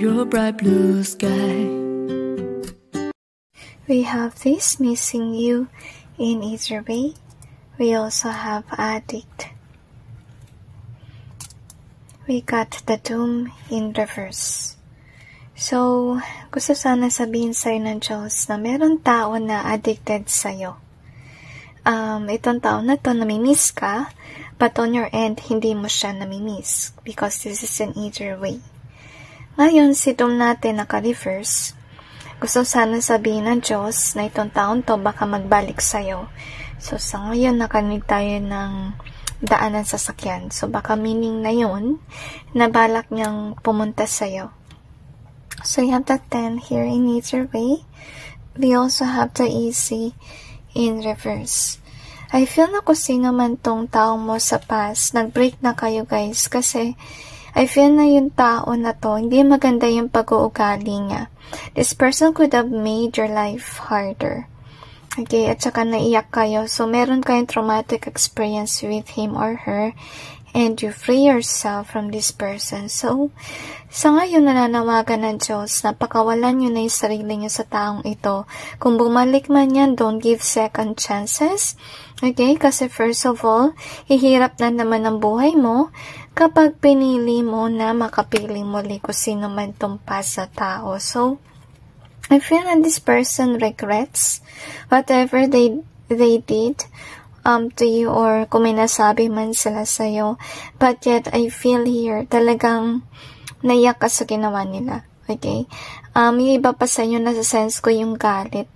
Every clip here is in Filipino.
your bright blue sky. We have this missing you in either way. We also have addict. We got the doom in reverse. So, gusto sana sabihin sa'yo ng Diyos na meron tao na addicted sa'yo. Itong tao na to namimiss ka, but on your end, hindi mo siya namimiss because this is in either way. Ngayon, si doom natin naka-reverse. Gusto sana sabihin ng Diyos na itong taon to baka magbalik sa'yo. So, sa ngayon, nakarinig tayo ng daanan sasakyan. So, baka meaning na yun, na balak niyang pumunta sa'yo. So, you have the 10 here in either way. We also have the easy in reverse. I feel na kung sino man tong tao mo sa past, nag-break na kayo guys, kasi I feel na yung tao na to, hindi maganda yung pag-uugali niya. This person could have made your life harder. Okay, at saka naiyak kayo. So, meron kayong traumatic experience with him or her, and you free yourself from this person. So, sa ngayon nananawagan ng Diyos na pakawalan nyo na yung sarili nyo sa taong ito. Kung bumalik man yan, don't give second chances. Okay, kasi first of all, hihirap na naman ang buhay mo kapag pinili mo na makapiling muli kung sino man tumpa sa tao. So, I feel that this person regrets whatever they did to you, or kung may nasabi man sila sa'yo. But yet, I feel here, talagang naiyak ka sa ginawa nila. Okay? Yung iba pa sa inyo, nasa-sense ko yung galit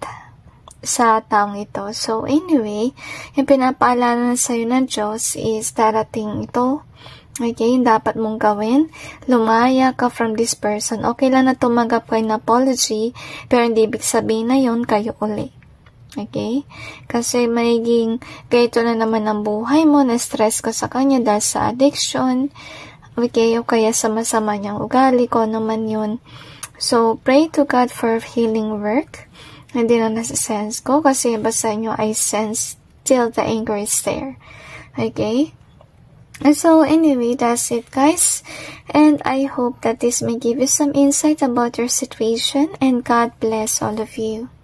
sa taong ito. So, anyway, yung pinapaalala sa'yo ng Diyos is darating ito. Okay, dapat mong gawin. Lumaya ka from this person. Okay lang na tumanggap kayo ng apology, pero hindi ibig sabihin na yun kayo uli. Okay? Kasi magiging ganito na naman ang buhay mo, na-stress ka sa kanya dahil sa addiction. Okay, o kaya sa masama niyang ugali, ko naman yun. So, pray to God for healing work. Hindi na nasa-sense ko kasi basta nyo I sense till the anger is there. Okay? And so, anyway, that's it, guys. And I hope that this may give you some insight about your situation. And God bless all of you.